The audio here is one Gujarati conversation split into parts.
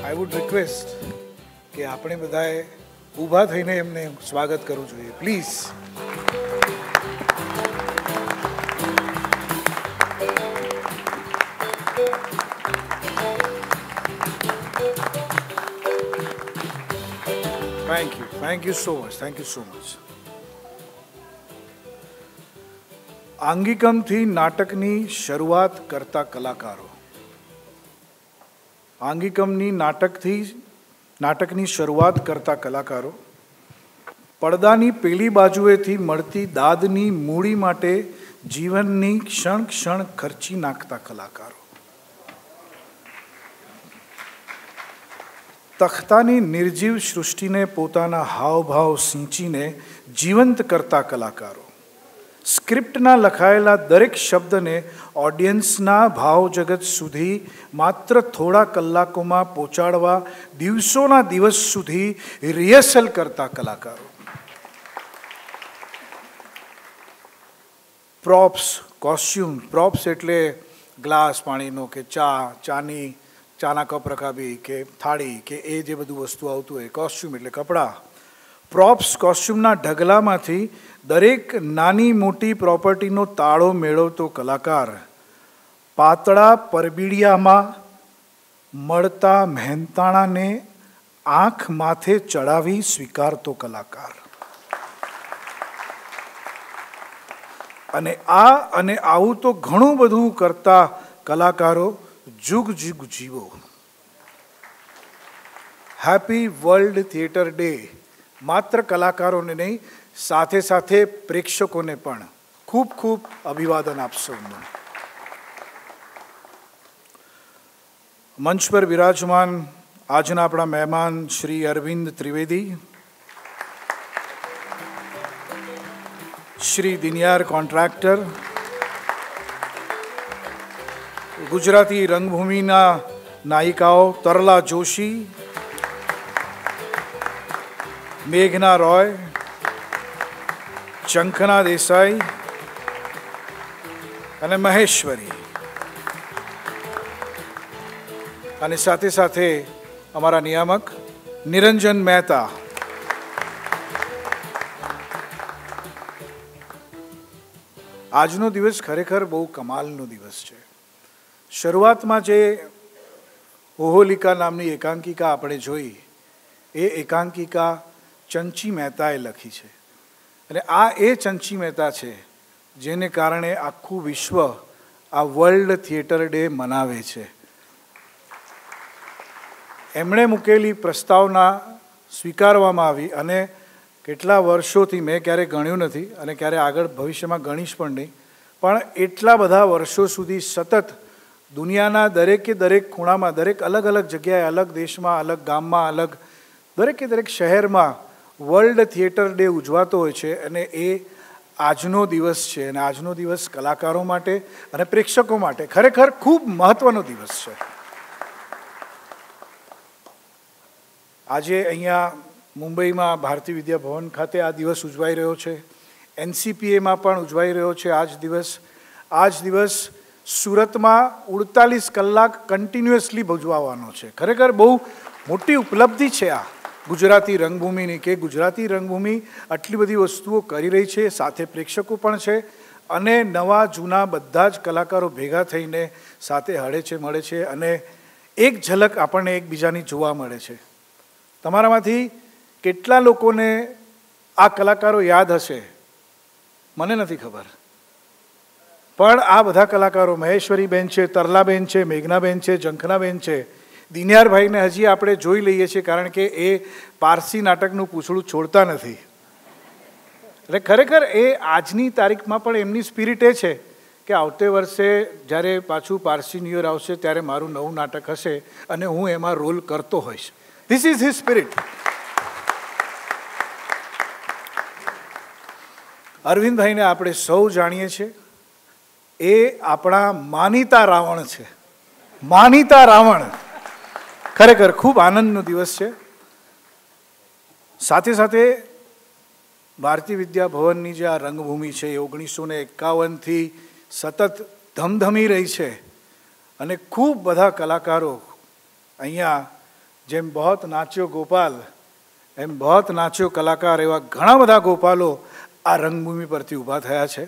આઈ વુડ રિક્વેસ્ટ કે આપણે બધાએ ઊભા થઈને એમને સ્વાગત કરવું જોઈએ, please. Thank you so much. આંગિકમથી નાટકની શરૂઆત કરતા કલાકારો. આંગિકમની નાટકની શરૂઆત કરતા કલાકારો, પડદાની પેલી બાજુએથી મળતી દાદની મૂડી માટે જીવનની ક્ષણ ક્ષણ ખર્ચી નાખતા કલાકારો, તખ્તાની નિર્જીવ સૃષ્ટિને પોતાના હાવભાવ સિંચીને જીવંત કરતા કલાકારો, સ્ક્રિપ્ટના લખાયેલા દરેક શબ્દને ઓડિયન્સના ભાવ જગત સુધી માત્ર થોડા કલાકોમાં પહોંચાડવા દિવસોના દિવસ સુધી રિહર્સલ કરતા કલાકારો, પ્રોપ્સ, કોસ્ચ્યુમ. પ્રોપ્સ એટલે ગ્લાસ પાણીનો કે ચાના કપ રકાબી કે થાળી કે એ જે બધું વસ્તુ આવતું હોય. કોસ્ચ્યુમ એટલે કપડાં. પ્રોપ્સ, કોસ્ચ્યુમના ઢગલામાંથી દરેક નાની મોટી પ્રોપર્ટીનો તાળો મેળવતો કલાકાર, પાતળા પરબીડિયામાં મળતા મહેનતાણાને આંખ માથે ચડાવી સ્વીકારતો કલાકાર, અને આવું તો ઘણું બધું કરતા કલાકારો જુગ જુગ જીવો. Happy world theatre day. માત્ર કલાકારોને નહીં, સાથે સાથે પ્રેક્ષકોને પણ ખૂબ ખૂબ અભિવાદન આપશો. મંચ પર વિરાજમાન આજના આપણા મહેમાન શ્રી અરવિંદ ત્રિવેદી, શ્રી દિન્યાર કોન્ટ્રાક્ટર, ગુજરાતી રંગભૂમિના નાયિકાઓ તરલા જોશી, મેઘના રોય, ઝંખના દેસાઈ અને મહેશ્વરી, અને સાથે સાથે અમારા નિયામક નિરંજન મહેતા. આજનો દિવસ ખરેખર બહુ કમાલનો દિવસ છે. શરૂઆતમાં જે હોલિકા નામની એકાંકિકા આપણે જોઈ, એ એકાંકિકા ચંચી મહેતાએ લખી છે, અને આ એ ચંચી મહેતા છે જેને કારણે આખું વિશ્વ આ વર્લ્ડ થિયેટર ડે મનાવે છે. એમણે મૂકેલી પ્રસ્તાવના સ્વીકારવામાં આવી, અને કેટલા વર્ષોથી મેં ક્યારેય ગણ્યું નથી અને ક્યારે આગળ ભવિષ્યમાં ગણીશ પણ નહીં, પણ એટલા બધા વર્ષો સુધી સતત દુનિયાના દરેકે દરેક ખૂણામાં, દરેક અલગ અલગ જગ્યાએ, અલગ દેશમાં, અલગ ગામમાં, અલગ દરેકે દરેક શહેરમાં વર્લ્ડ થિયેટર ડે ઉજવાતો હોય છે. અને એ આજનો દિવસ છે, અને આજનો દિવસ કલાકારો માટે અને પ્રેક્ષકો માટે ખરેખર ખૂબ મહત્વનો દિવસ છે. આજે અહીંયા મુંબઈમાં ભારતીય વિદ્યા ભવન ખાતે આ દિવસ ઉજવાઈ રહ્યો છે. NCPAમાં પણ ઉજવાઈ રહ્યો છે આ જ દિવસ. સુરતમાં 48 કલાક કન્ટિન્યુઅસલી ભજવાવાનો છે. ખરેખર બહુ મોટી ઉપલબ્ધિ છે આ ગુજરાતી રંગભૂમિની, કે ગુજરાતી રંગભૂમિ આટલી બધી વસ્તુઓ કરી રહી છે, સાથે પ્રેક્ષકો પણ છે, અને નવા જૂના બધા જ કલાકારો ભેગા થઈને સાથે હળે છે, મળે છે, અને એક ઝલક આપણને એકબીજાની જોવા મળે છે. તમારામાંથી કેટલા લોકોને આ કલાકારો યાદ હશે મને નથી ખબર, પણ આ બધા કલાકારો, મહેશ્વરી બેન છે, તરલા બેન છે, મેઘના બેન છે, ઝંખના બેન છે, દિન્યારભાઈને હજી આપણે જોઈ લઈએ છીએ, કારણ કે એ પારસી નાટકનું પૂછડું છોડતા નથી. એટલે ખરેખર એ આજની તારીખમાં પણ એમની સ્પિરિટ એ છે કે આવતે વર્ષે જ્યારે પાછું પારસી ન્યૂ યર આવશે ત્યારે મારું નવું નાટક હશે અને હું એમાં રોલ કરતો હોઈશ. This is his spirit. અરવિંદભાઈને આપણે સૌ જાણીએ છીએ, એ આપણા માનીતા રાવણ છે. માનીતા રાવણ. ખરેખર ખૂબ આનંદનો દિવસ છે. સાથે સાથે ભારતીય વિદ્યા ભવનની જે આ રંગભૂમિ છે એ 1951થી સતત ધમધમી રહી છે, અને ખૂબ બધા કલાકારો અહીંયા જેમ બહોત નાચ્યો ગોપાલ એમ બહોત નાચ્યો કલાકાર એવા ઘણા બધા ગોપાલો આ રંગભૂમિ પરથી ઊભા થયા છે.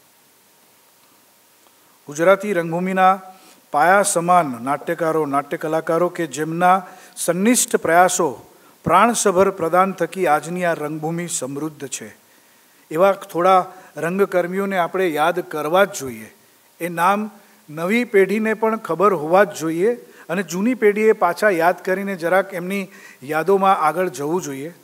ગુજરાતી રંગભૂમિના પાયા સમાન નાટ્યકારો નાટ્ય કલાકારો કે જેમના સંનિષ્ઠ પ્રયાસો પ્રાણસભર પ્રદાન થકી આજની આ રંગભૂમિ સમૃદ્ધ છે, એવા થોડા રંગકર્મીઓને આપણે યાદ કરવા જ જોઈએ. એ નામ નવી પેઢીને પણ ખબર હોવા જ જોઈએ અને જૂની પેઢીએ પાછા યાદ કરીને જરાક એમની યાદોમાં આગળ જવું જોઈએ.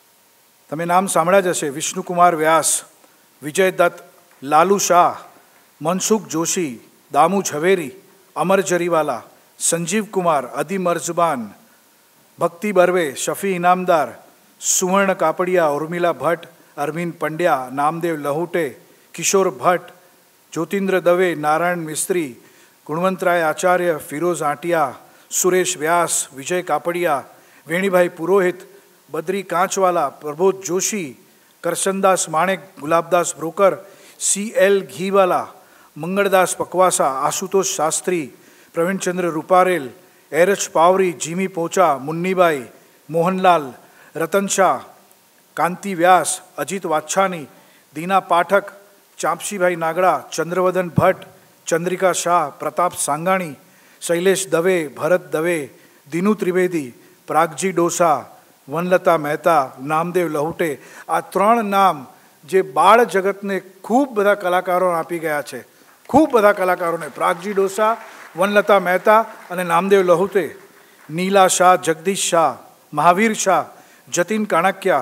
તમે નામ સાંભળ્યા જ હશે: વિષ્ણુકુમાર વ્યાસ, વિજય દત્ત, લાલુ શાહ, મનસુખ જોશી, દામુ ઝવેરી, અમર જરીવાલા, સંજીવ કુમાર, અદી મર્ઝબાન, ભક્તિ બર્વે, શફી ઇનામદાર, સુવર્ણ કાપડિયા, ઉર્મિલા ભટ્ટ, અરવિંદ પંડ્યા, નામદેવ લહુટે, કિશોર ભટ્ટ, જ્યોતિન્દ્ર દવે, નારાયણ મિસ્ત્રી, ગુણવંતરાય આચાર્ય, ફિરોઝ આટિયા, સુરેશ વ્યાસ, વિજય કાપડિયા, વેણીભાઈ પુરોહિત, બદ્રી કાંચવાલા, પ્રબોધ જોશી, કરશનદાસ માણેક, ગુલાબદાસ બ્રોકર, CL ઘીવાલા, મંગળદાસ પકવાસા, આશુતોષ શાસ્ત્રી, પ્રવીણચંદ્ર રૂપારેલ, એરચ પાવરી, જીમી પોચા, મુન્નીબાઈ, મોહનલાલ, રતન શાહ, કાંતિ વ્યાસ, અજીત વાછાની, દીના પાઠક, ચાંપસીભાઈ નાગડા, ચંદ્રવદન ભટ્ટ, ચંદ્રિકા શાહ, પ્રતાપ સાંગાણી, શૈલેષ દવે, ભરત દવે, દિનુ ત્રિવેદી, પ્રાગજી ડોસા, વનલતા મહેતા, નામદેવ લહુટે. આ 3 નામ જે બાળ જગતને ખૂબ બધા કલાકારો આપી ગયા છે, ખૂબ બધા કલાકારોને, પ્રાગજી ડોસા, વનલતા મહેતા અને નામદેવ લહુટે. Nila Shah, Jagdish Shah, Mahavir Shah, Jatin Kankiya,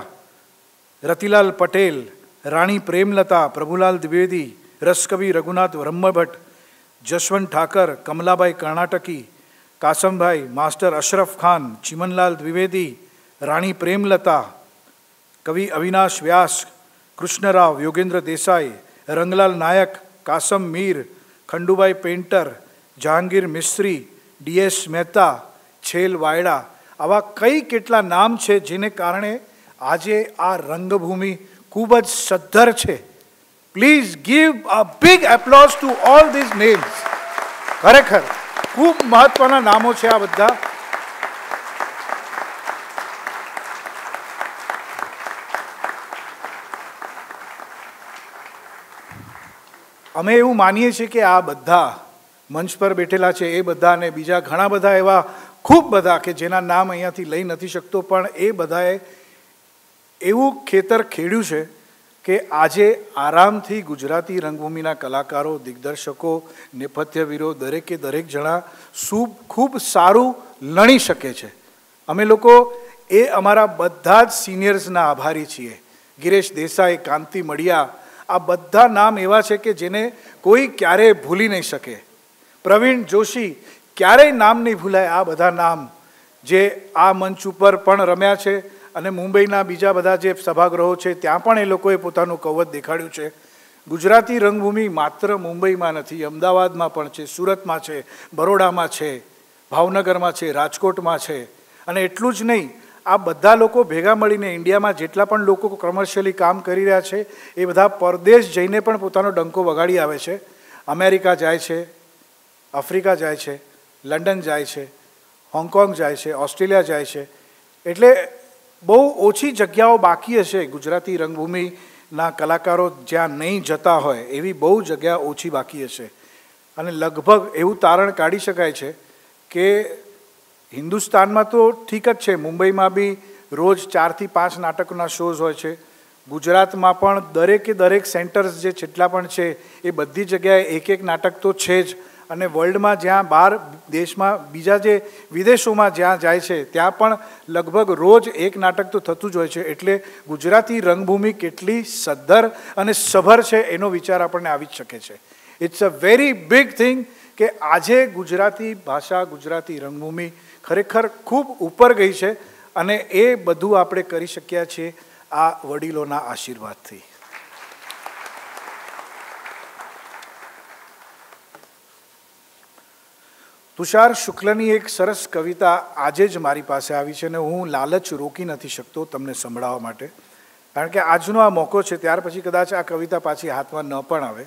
Ratilal Patel, Rani Premlata, Prabhulal Dwivedi, Raskavi Raghunath Brahmbhatt, Jashwant Thakar, Kamlabai Karnataki, Kasambhai, master Ashraf Khan, Chimanlal Dwivedi, Rani Premlata, Kavi Avinash Vyas, Krishnarao, Yogendra Desai, Ranglal Nayak, Kasam Mir, Khandubhai Painter, Jahangir Mistry, DS Mehta, Chhel Vayda. આવા કઈ કેટલા નામ છે જેને કારણે આજે આ રંગભૂમિ ખૂબ જ સદ્ધર છે. Please give a big applause to all these names. ખરેખર ખૂબ મહત્વના નામો છે આ બધા. અમે એવું માનીએ છીએ કે આ બધા મંચ પર બેઠેલા છે એ બધા અને બીજા ઘણા બધા એવા ખૂબ બધા કે જેના નામ અહીંયાથી લઈ નથી શકતો, પણ એ બધાએ એવું ખેતર ખેડ્યું છે કે આજે આરામથી ગુજરાતી રંગભૂમિના કલાકારો, દિગ્દર્શકો, નેપથ્યવીરો દરેકે દરેક જણા ખૂબ સારું લણી શકે છે. અમે લોકો એ અમારા બધા જ સિનિયર્સના આભારી છીએ. ગિરેશ દેસાઈ, કાંતિ મળિયા, આ બધા નામ એવા છે કે જેને કોઈ ક્યારેય ભૂલી નહીં શકે. પ્રવીણ જોશી, ક્યારેય નામ નહીં ભૂલાય. આ બધા નામ જે આ મંચ ઉપર પણ રમ્યા છે અને મુંબઈના બીજા બધા જે સભાગૃહો છે ત્યાં પણ એ લોકોએ પોતાનું કવચ દેખાડ્યું છે. ગુજરાતી રંગભૂમિ માત્ર મુંબઈમાં નથી, અમદાવાદમાં પણ છે, સુરતમાં છે, બરોડામાં છે, ભાવનગરમાં છે, રાજકોટમાં છે. અને એટલું જ નહીં, આ બધા લોકો ભેગા મળીને ઇન્ડિયામાં જેટલા પણ લોકો કમર્શિયલી કામ કરી રહ્યા છે એ બધા પરદેશ જઈને પણ પોતાનો ડંકો વગાડી આવે છે. અમેરિકા જાય છે, આફ્રિકા જાય છે, લંડન જાય છે, હોંગકોંગ જાય છે, ઓસ્ટ્રેલિયા જાય છે. એટલે બહુ ઓછી જગ્યાઓ બાકી હશે ગુજરાતી રંગભૂમિના કલાકારો જ્યાં નહીં જતા હોય, એવી બહુ જગ્યા ઓછી બાકી હશે. અને લગભગ એવું તારણ કાઢી શકાય છે કે હિન્દુસ્તાનમાં તો ઠીક જ છે, મુંબઈમાં બી રોજ 4 થી 5 નાટકોના શોઝ હોય છે. ગુજરાતમાં પણ દરેકે દરેક સેન્ટર્સ જે જેટલા પણ છે એ બધી જગ્યાએ એક નાટક તો છે જ. અને વર્લ્ડમાં જ્યાં બહાર દેશમાં બીજા જે વિદેશોમાં જ્યાં જાય છે ત્યાં પણ લગભગ રોજ એક નાટક તો થતું જ હોય છે. એટલે ગુજરાતી રંગભૂમિ કેટલી સદ્ધર અને સભર છે એનો વિચાર આપણને આવી જ શકે છે. It's a very big thing કે આજે ગુજરાતી ભાષા, ગુજરાતી રંગભૂમિ ખરેખર ખૂબ ઉપર ગઈ છે અને એ બધું આપણે કરી શક્યા છીએ આ વડીલોના આશીર્વાદથી. તુષાર શુક્લની એક સરસ કવિતા આજે જ મારી પાસે આવી છે અને હું લાલચ રોકી નથી શકતો તમને સંભળાવવા માટે, કારણ કે આજનો આ મોકો છે. ત્યાર પછી કદાચ આ કવિતા પાછી હાથમાં ન પણ આવે.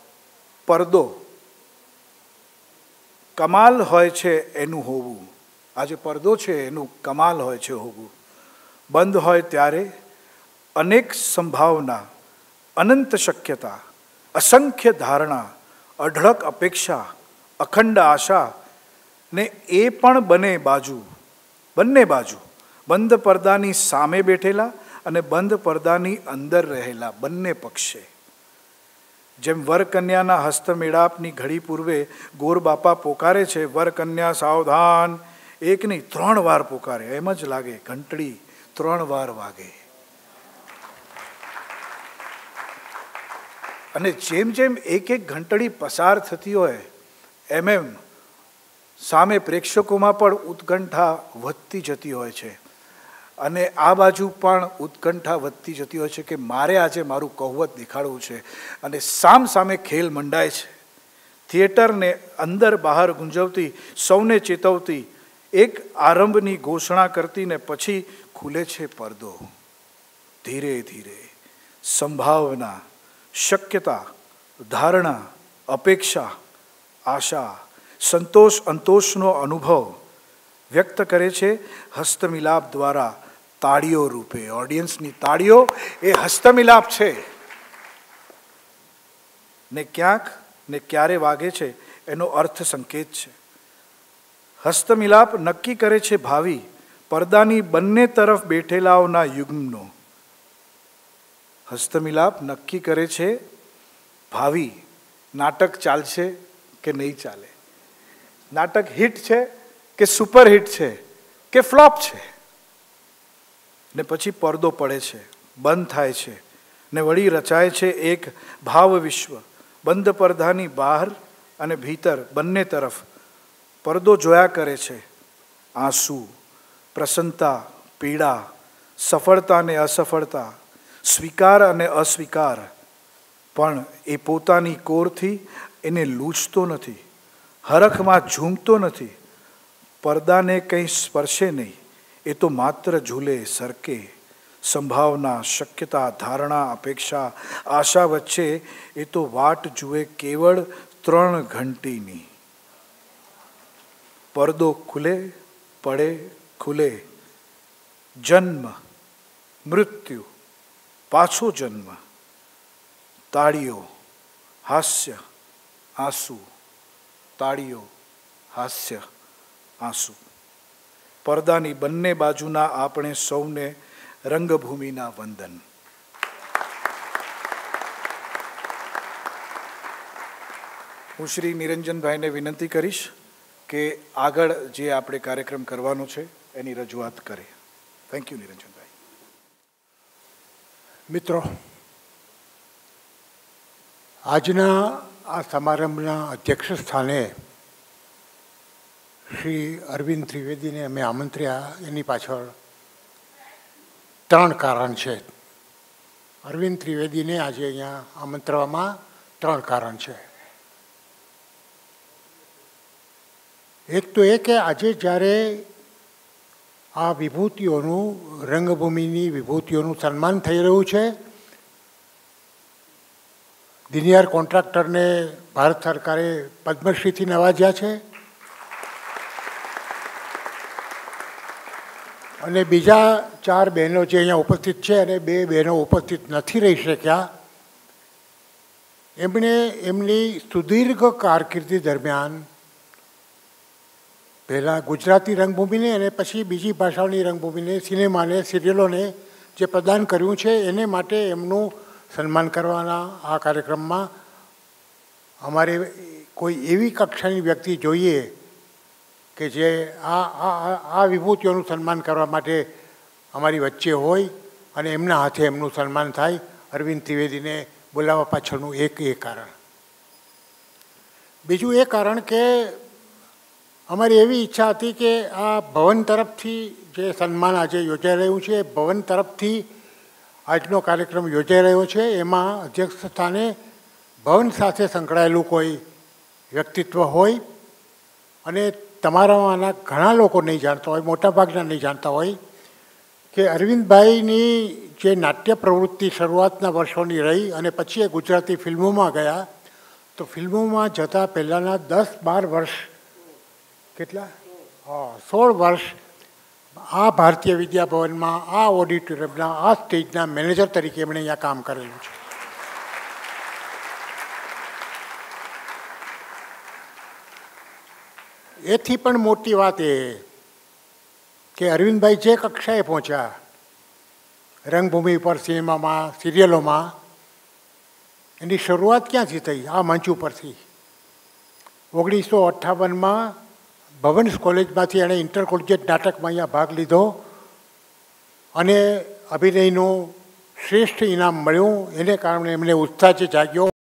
પડદો કમાલ હોય છે એનું હોવું, આજે પડદો છે એનું કમાલ હોય છે હોવું. બંધ હોય ત્યારે અનેક સંભાવના, અનંત શક્યતા, અસંખ્ય ધારણા, અઢળક અપેક્ષા, અખંડ આશા ને એ પણ બંને બાજુ બંધ પડદાની સામે બેઠેલા અને બંધ પડદાની અંદર રહેલા બંને પક્ષે. જેમ વરકન્યાના હસ્તમેળાપની ઘડી પૂર્વે ગોર બાપા પોકારે છે, વરકન્યા સાવધાન, એક નહીં 3 વાર પોકારે. એમ જ લાગે ઘંટડી 3 વાર વાગે. અને જેમ જેમ એક ઘંટડી પસાર થતી હોય એમ સામે પ્રેક્ષકોમાં પણ ઉત્કંઠા વધતી જતી હોય છે. અને આ બાજુ પણ ઉત્કંઠા વધતી જતી હોય છે કે મારે આજે મારું કૌવત દેખાડવું છે. અને સામે ખેલ મંડાય છે. થિયેટરને અંદર બહાર ગુંજવતી, સૌને ચેતવતી, એક આરંભની ઘોષણા કરતી ને પછી ખુલે છે પડદો. ધીરે ધીરે સંભાવના, શક્યતા, ધારણા, અપેક્ષા, આશા, સંતોષ, અંતોષનો અનુભવ વ્યક્ત કરે છે હસ્તમિલાપ દ્વારા, તાળીઓ રૂપે. ઓડિયન્સની તાળીઓ એ હસ્તમિલાપ છે. ને ક્યાંક ને ક્યારે વાગે છે એનો અર્થ સંકેત છે. હસ્તમિલાપ નક્કી કરે છે ભાવિ, પડદાની બંને તરફ બેઠેલાઓના યુગ્મનો. હસ્તમિલાપ નક્કી કરે છે ભાવિ, નાટક ચાલશે કે નહીં ચાલે, નાટક હિટ છે કે સુપરહિટ છે કે ફ્લોપ છે. ને પછી પડદો પડે છે, બંધ થાય છે ને વળી રચાય છે એક ભાવ વિશ્વ. બંધ પડદાની બહાર અને ભીતર બંને તરફ પડદો જોયા કરે છે. આંસુ, પ્રસન્નતા, પીડા, સફળતા અને અસફળતા, સ્વીકાર અને અસ્વીકાર. પણ એ પોતાની કોરથી એને લૂછતો નથી, હરખમાં ઝૂમતો નથી. પડદાને કંઈ સ્પર્શે નહીં, એ તો માત્ર ઝૂલે, સરકે. સંભાવના, શક્યતા, ધારણા, અપેક્ષા, આશા વચ્ચે એ તો વાટ જુએ કેવળ 3 ઘંટીની. પડદો ખુલે, પડે, ખુલે. જન્મ, મૃત્યુ, પાછો જન્મ. તાળીઓ, હાસ્ય, આંસુ. તાળીઓ, હાસ્ય, આંસુ. પડદાની બંને બાજુના આપણે સૌને રંગભૂમિના વંદન. હું શ્રી નિરંજનભાઈને વિનંતી કરીશ કે આગળ જે આપણે કાર્યક્રમ કરવાનો છે એની રજૂઆત કરે. થેન્ક યુ નિરંજનભાઈ. મિત્રો, આજના આ સમારંભના અધ્યક્ષ સ્થાને શ્રી અરવિંદ ત્રિવેદીને અમે આમંત્ર્યા. એની પાછળ 3 કારણ છે. અરવિંદ ત્રિવેદીને આજે અહીંયા આમંત્રવામાં 3 કારણ છે. એક તો એ કે આજે જ્યારે આ વિભૂતિઓનું, રંગભૂમિની વિભૂતિઓનું સન્માન થઈ રહ્યું છે, દિનિયાર કોન્ટ્રાક્ટરને ભારત સરકારે પદ્મશ્રીથી નવાજ્યા છે, અને બીજા 4 બહેનો જે અહીંયા ઉપસ્થિત છે અને 2 બહેનો ઉપસ્થિત નથી રહી શક્યા, એમણે એમની સુદીર્ઘ કારકિર્દી દરમિયાન પહેલાં ગુજરાતી રંગભૂમિને અને પછી બીજી ભાષાઓની રંગભૂમિને, સિનેમાને, સિરિયલોને જે પ્રદાન કર્યું છે એને માટે એમનું સન્માન કરવાના આ કાર્યક્રમમાં અમારે કોઈ એવી કક્ષાની વ્યક્તિ જોઈએ કે જે આ વિભૂતિઓનું સન્માન કરવા માટે અમારી વચ્ચે હોય અને એમના હાથે એમનું સન્માન થાય. અરવિંદ ત્રિવેદીને બોલાવવા પાછળનું એક એ કારણ. બીજું એ કારણ કે અમારી એવી ઈચ્છા હતી કે આ ભવન તરફથી જે સન્માન આજે યોજાઈ રહ્યું છે, ભવન તરફથી આજનો કાર્યક્રમ યોજાઈ રહ્યો છે, એમાં અધ્યક્ષ સ્થાને ભવન સાથે સંકળાયેલું કોઈ વ્યક્તિત્વ હોય. અને તમારામાંના ઘણા લોકો નહીં જાણતા હોય, મોટાભાગના નહીં જાણતા હોય કે અરવિંદભાઈની જે નાટ્ય પ્રવૃત્તિ શરૂઆતના વર્ષોની રહી અને પછી એ ગુજરાતી ફિલ્મોમાં ગયા, તો ફિલ્મોમાં જતાં પહેલાંના 10-12 વર્ષ, કેટલા 16 વર્ષ આ ભારતીય વિદ્યાભવનમાં આ ઓડિટોરિયમના આ સ્ટેજના મેનેજર તરીકે એમણે અહીંયા કામ કરેલું છે. એથી પણ મોટી વાત એ કે અરવિંદભાઈ જે કક્ષાએ પહોંચ્યા રંગભૂમિ પર, સિનેમામાં, સિરિયલોમાં, એની શરૂઆત ક્યાંથી થઈ? આ મંચ ઉપરથી. 1958માં ભવન કોલેજમાંથી એણે ઇન્ટર કોલેજિયેટ નાટકમાં અહીંયા ભાગ લીધો અને અભિનયનું શ્રેષ્ઠ ઇનામ મળ્યું. એને કારણે એમને ઉત્સાહ જાગ્યો.